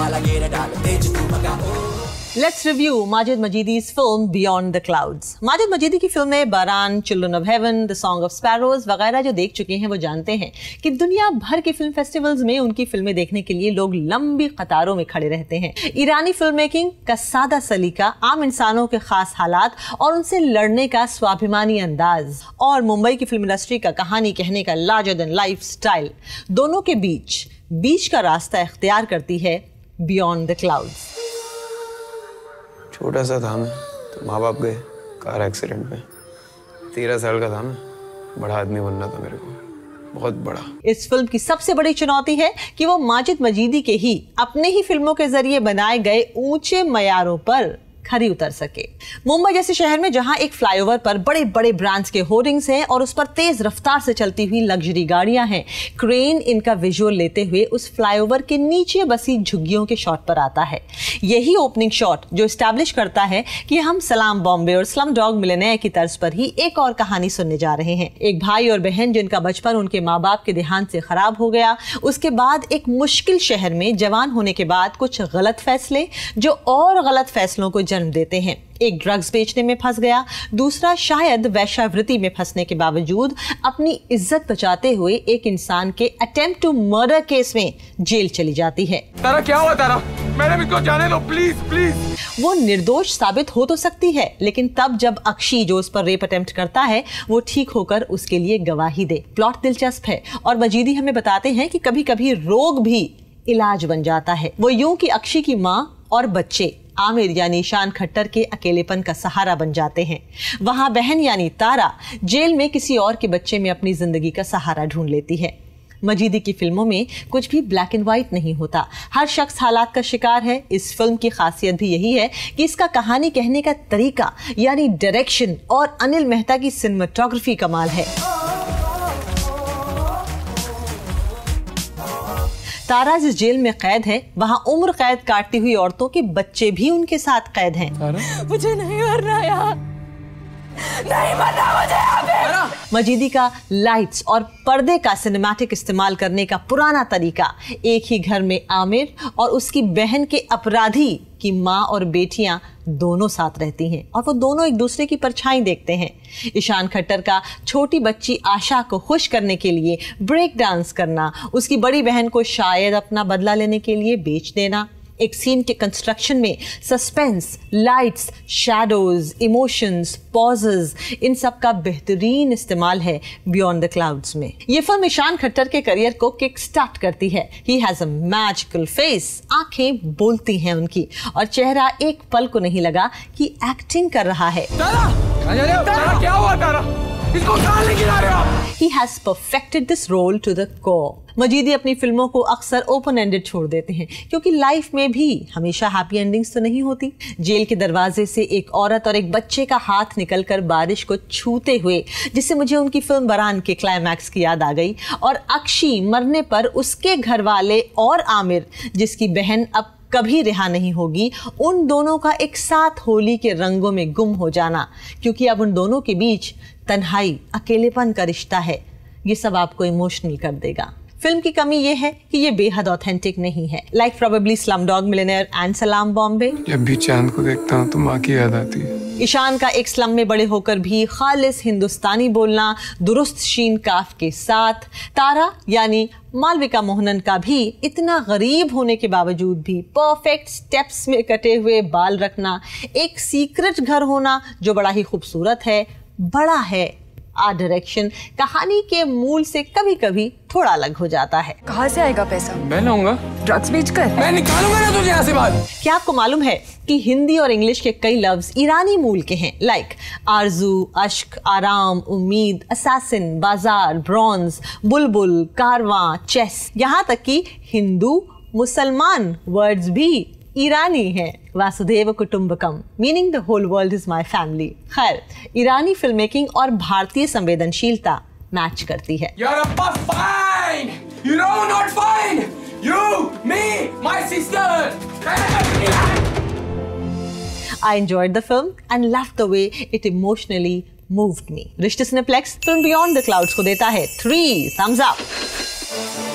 Let's review Majid Majidi's film Beyond the Clouds. Majid Majidi की फिल्में Baran, Children of Heaven, the Song of Sparrows वगैरह जो देख चुके हैं वो जानते हैं कि दुनिया भर के फिल्म फेस्टिवल्स में उनकी फिल्में देखने के लिए लोग लंबी कतारों में खड़े रहते हैं। ईरानी फिल्म मेकिंग का सादा सलीका, आम इंसानों के खास हालात और उनसे लड़ने का स्वाभिमानी अंदाज, और मुंबई की फिल्म इंडस्ट्री का कहानी कहने का लार्जर देन लाइफ स्टाइल, दोनों के बीच का रास्ता इख्तियार करती है बियॉन्ड द क्लाउड्स। छोटा सा था मैं तो माँ बाप गए कार एक्सीडेंट में। 13 साल का था मैं, बड़ा आदमी बनना था मेरे को, बहुत बड़ा। इस फिल्म की सबसे बड़ी चुनौती है कि वो माजिद मजीदी के ही अपने ही फिल्मों के जरिए बनाए गए ऊंचे मयारों पर खरी उतर सके। मुंबई जैसे शहर में जहां एक फ्लाईओवर पर बड़े बड़े ब्रांड्स के होर्डिंग्स हैं और उस पर तेज रफ्तार से चलती हुई लग्जरी गाड़ियां हैं, क्रेन इनका विजुअल लेते हुए उस फ्लाईओवर के नीचे बसी झुग्गियों के शॉट पर आता है। यही ओपनिंग शॉट जो एस्टैब्लिश करता है कि हम सलाम बॉम्बे और स्लम डॉग मिलियनेयर की तर्ज पर ही एक और कहानी सुनने जा रहे हैं। एक भाई और बहन जिनका बचपन उनके माँ बाप के देहांत से खराब हो गया, उसके बाद एक मुश्किल शहर में जवान होने के बाद कुछ गलत फैसले जो और गलत फैसलों को जन्म देते हैं। एक ड्रग्स बेचने में फंस गया, दूसरा शायद वैश्यावृत्ति में फंसने के बावजूद अपनी इज्जत बचाते हुए एक इंसान के अटेम्प्ट टू मर्डर केस में जेल चली जाती है। तारा क्या हुआ तारा? मैडम इसको जाने दो प्लीज प्लीज। वो निर्दोष साबित हो तो सकती है, लेकिन तब जब अक्षी जो उस पर रेप अटेम्प्ट करता है वो ठीक होकर उसके लिए गवाही दे। प्लॉट दिलचस्प है और मजीदी हमें बताते हैं कि कभी कभी रोग भी इलाज बन जाता है। वो यूं कि अक्षी की माँ और बच्चे आमिर यानी ईशान खट्टर के अकेलेपन का सहारा बन जाते हैं। वहां बहन यानी तारा जेल में किसी और के बच्चे में अपनी जिंदगी का सहारा ढूंढ लेती है। मजीदी की फिल्मों में कुछ भी ब्लैक एंड व्हाइट नहीं होता, हर शख्स हालात का शिकार है। इस फिल्म की खासियत भी यही है कि इसका कहानी कहने का तरीका यानी डायरेक्शन और अनिल मेहता की सिनेमेटोग्राफी कमाल है। तारा जिस जेल में कैद है वहाँ उम्र कैद काटती हुई औरतों के बच्चे भी उनके साथ कैद हैं। मुझे नहीं मरना यार, नहीं मरना मुझे। मजीदी का लाइट्स और पर्दे का सिनेमैटिक इस्तेमाल करने का पुराना तरीका, एक ही घर में आमिर और उसकी बहन के अपराधी की माँ और बेटियां दोनों साथ रहती हैं और वो दोनों एक दूसरे की परछाई देखते हैं। ईशान खट्टर का छोटी बच्ची आशा को खुश करने के लिए ब्रेक डांस करना, उसकी बड़ी बहन को शायद अपना बदला लेने के लिए बेच देना, एक सीन के कंस्ट्रक्शन में suspense, lights, shadows, emotions, poses, इन सब का बेहतरीन इस्तेमाल है बियॉन्ड द क्लाउड्स में। ये फिल्म ईशान खट्टर के करियर को किक स्टार्ट करती है। He has a magical face, आंखें बोलती हैं उनकी और चेहरा एक पल को नहीं लगा कि एक्टिंग कर रहा है। तारा क्या हुआ तारा? इसको कहां लेके जा रहे हो आप? He has perfected this role to the core. Majidi अपनी फिल्मों को अक्सर ओपन एंडेड छोड़ देते हैं क्योंकि लाइफ में भी हमेशा हैप्पी एंडिंग्स तो नहीं होती। जेल के दरवाजे से एक औरत और एक बच्चे का हाथ निकलकर बारिश को छूते हुए, जिससे मुझे उनकी फिल्म बारान के क्लाइमैक्स की याद आ गई, और अक्षी मरने पर उसके घर वाले और आमिर जिसकी बहन अब कभी रिहा नहीं होगी, उन दोनों का एक साथ होली के रंगों में गुम हो जाना, क्योंकि अब उन दोनों के बीच तन्हाई, अकेलेपन का रिश्ता है। ये सब आपको इमोशनल कर देगा। फिल्म की कमी ये है कि ये बेहद ऑथेंटिक नहीं है, like probably Slumdog Millionaire and Salaam Bombay. जब भी चांद को देखता हूँ तो माँ की याद आती है। ईशान का एक स्लम में बड़े होकर भी खालिस हिंदुस्तानी बोलना, दुरुस्त शीन काफ के साथ। तारा यानी मालविका मोहनन का भी इतना गरीब होने के बावजूद भी परफेक्ट स्टेप्स में कटे हुए बाल रखना, एक सीक्रेट घर होना जो बड़ा ही खूबसूरत है, बड़ा है। डायरेक्शन कहानी के मूल से कभी कभी थोड़ा अलग हो जाता है। कहाँ से आएगा पैसा? मैं लाऊंगा। ड्रग्स बेचकर? मैं निकालूंगा ना तुझे यहाँ से बाहर। क्या आपको मालूम है कि हिंदी और इंग्लिश के कई लफ्ज ईरानी मूल के हैं, लाइक आरजू, अश्क, आराम, उम्मीद, असैसिन, बाजार, ब्रॉन्ज, बुलबुल, कारवां, चेस, यहाँ तक कि हिंदू मुसलमान वर्ड्स भी ईरानी है। वासुदेव कुटुंबकम meaning the whole world is my family. खैर, ईरानी फिल्म मेकिंग और भारतीय संवेदनशीलता मैच करती है। You're a fine. You know not fine. You, me, my sister. I enjoyed the film and loved the way it emotionally moved me. रिश्ते cineplex फिल्म Beyond the Clouds को देता है 3 thumbs up।